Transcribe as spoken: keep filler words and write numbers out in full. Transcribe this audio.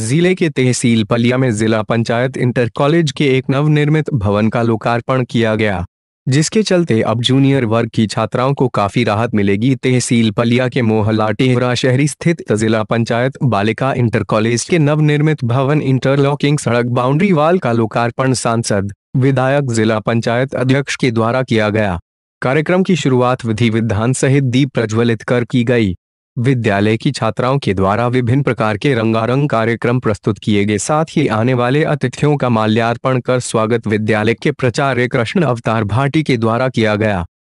जिले के तहसील पलिया में जिला पंचायत इंटर कॉलेज के एक नवनिर्मित भवन का लोकार्पण किया गया, जिसके चलते अब जूनियर वर्ग की छात्राओं को काफी राहत मिलेगी। तहसील पलिया के मोहल्ला टेहरा शहरी स्थित जिला पंचायत बालिका इंटर कॉलेज के नवनिर्मित भवन इंटरलॉकिंग सड़क बाउंड्री वाल का लोकार्पण सांसद, विधायक, जिला पंचायत अध्यक्ष के द्वारा किया गया। कार्यक्रम की शुरुआत विधि विधान सहित दीप प्रज्वलित कर की गई। विद्यालय की छात्राओं के द्वारा विभिन्न प्रकार के रंगारंग कार्यक्रम प्रस्तुत किए गए, साथ ही आने वाले अतिथियों का माल्यार्पण कर स्वागत विद्यालय के प्राचार्य कृष्ण अवतार भाटी के द्वारा किया गया।